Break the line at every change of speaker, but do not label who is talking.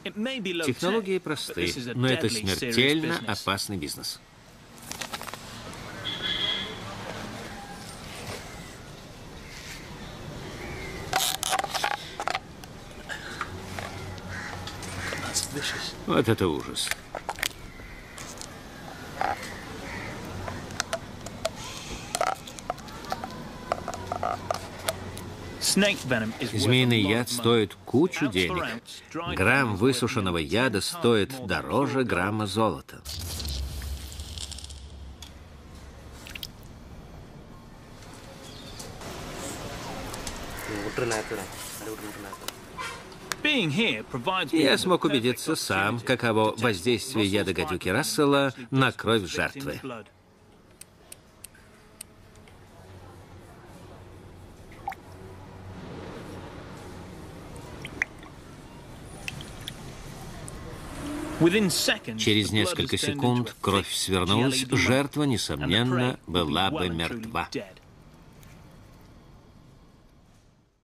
Технологии просты, но это смертельно опасный бизнес. Вот это ужас. Змеиный яд стоит кучу денег. Грамм высушенного яда стоит дороже грамма золота. Я смог убедиться сам, каково воздействие яда гадюки Рассела на кровь жертвы. Через несколько секунд кровь свернулась, жертва, несомненно, была бы мертва.